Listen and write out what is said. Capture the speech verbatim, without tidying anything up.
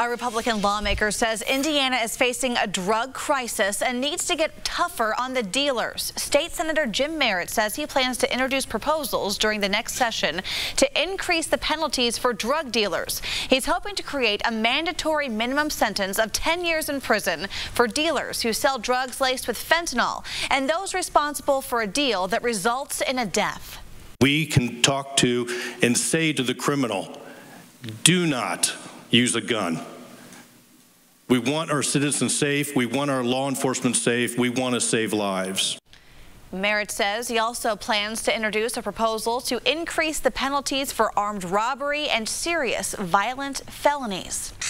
A Republican lawmaker says Indiana is facing a drug crisis and needs to get tougher on the dealers. State Senator Jim Merritt says he plans to introduce proposals during the next session to increase the penalties for drug dealers. He's hoping to create a mandatory minimum sentence of ten years in prison for dealers who sell drugs laced with fentanyl and those responsible for a deal that results in a death. We can talk to and say to the criminal, do not use a gun. We want our citizens safe. We want our law enforcement safe. We want to save lives. Merritt says he also plans to introduce a proposal to increase the penalties for armed robbery and serious violent felonies.